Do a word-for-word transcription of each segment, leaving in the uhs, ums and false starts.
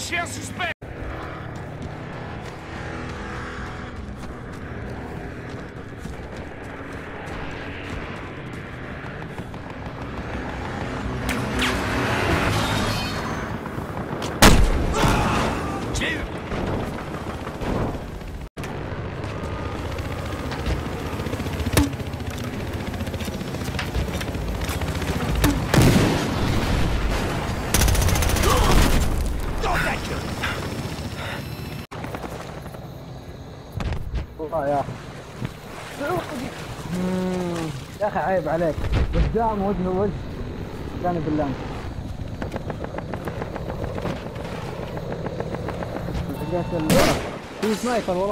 Lâchez un suspect! J'ai eu! والله يا اخي يا اخي عيب عليك قدام وجه وجه كان بالله في سنايبر ورا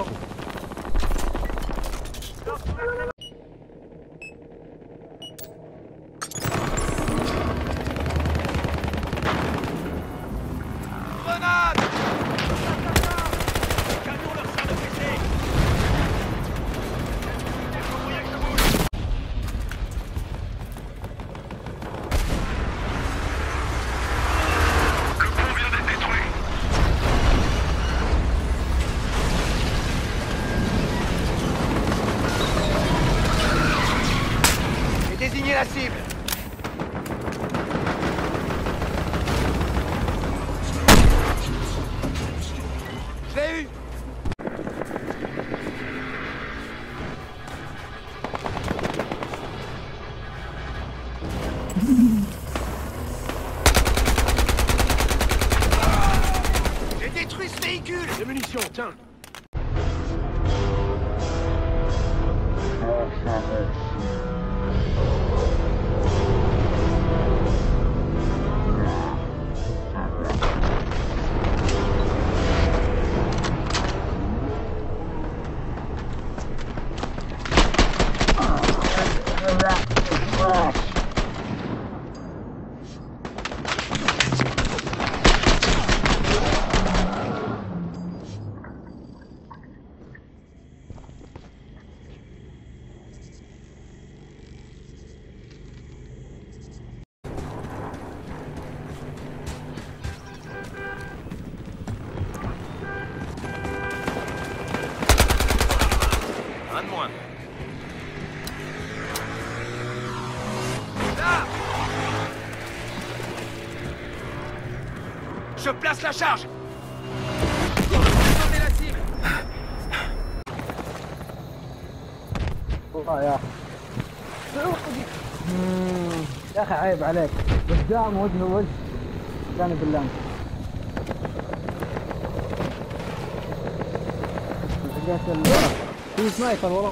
Désignez la cible. Je l'ai eu. J'ai détruit ce véhicule. Des munitions, tiens. Un de moins. Là! Je place la charge! Attendez la cible! والله يا اخي يا اخي عيب عليك قدام وجه وجه كان بالله في سنايبر ورا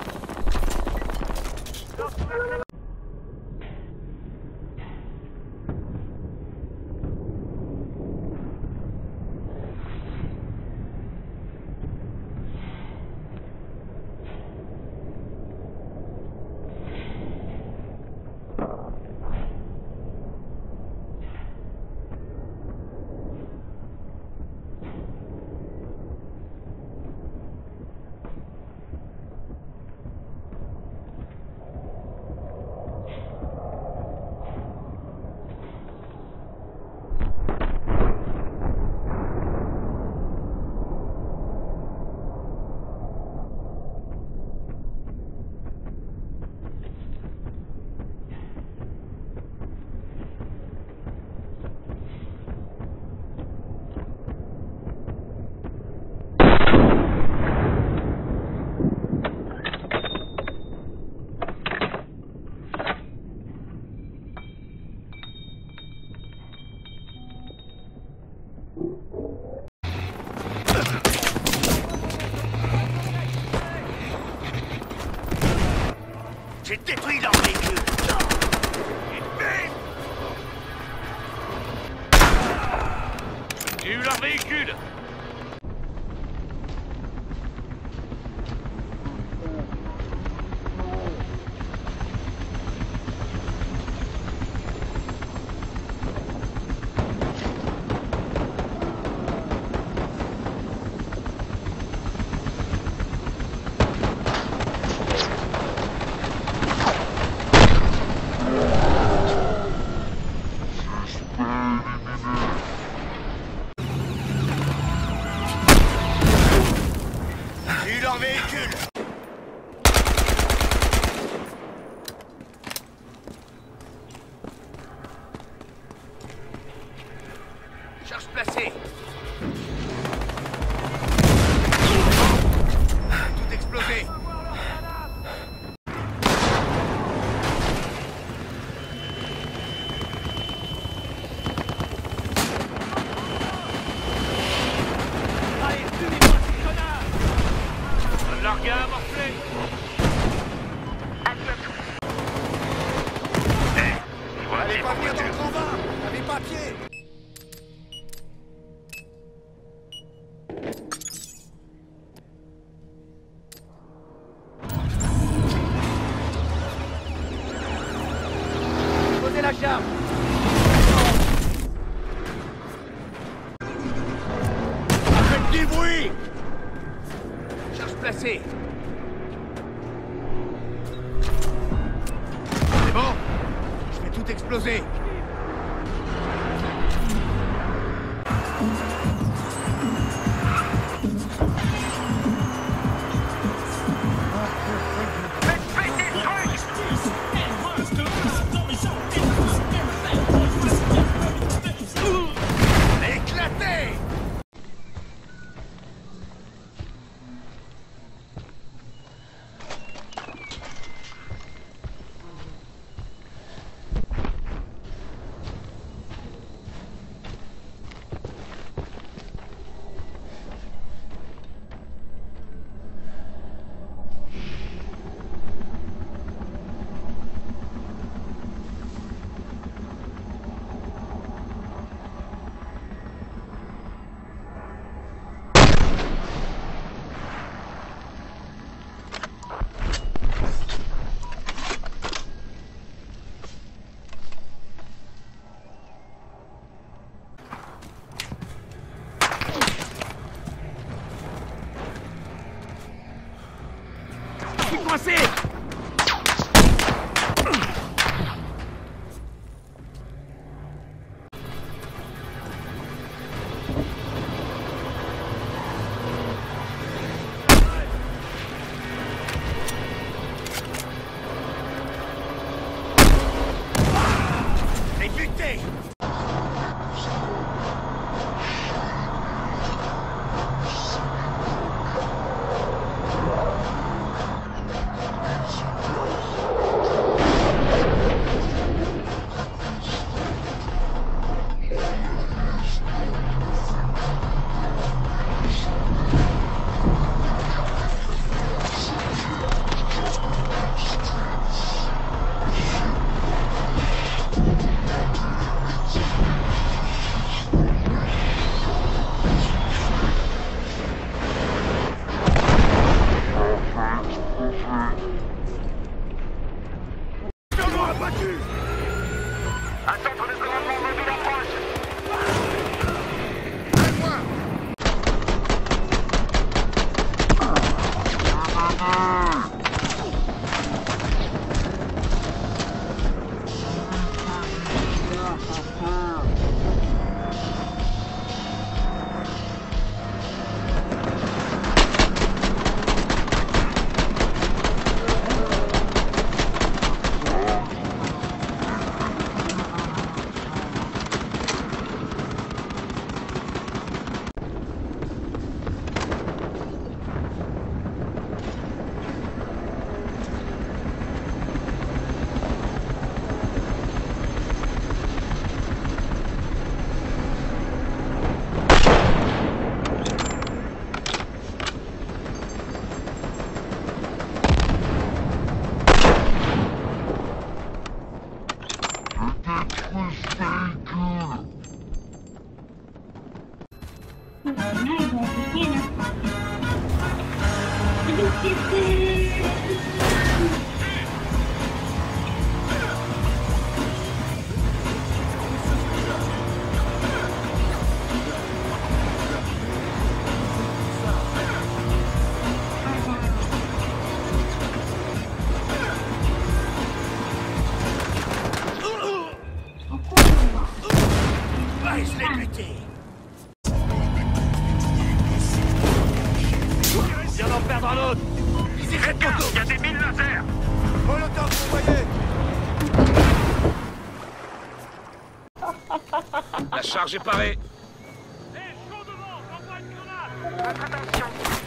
J'ai détruit leur véhicule. J'ai eu leur véhicule. leur véhicule. Charge placée. Tout explosé. Largué à morfler. Allez pas venir dans le grand bain. Avec papier. Posez la charge. Faites du bruit. Charge placée. C'est bon? Je vais tout exploser. Éclatez! Je suis coincé! Et buté! Un centre de commandement mobile approche. À moi. Ah, je l'ai buté. Viens d'en perdre un autre. Visez cette moto. Il y a des mines laser. Molotov, vous voyez. La charge est parée. Hé, chaud devant, j'envoie une grenade. Votre attention.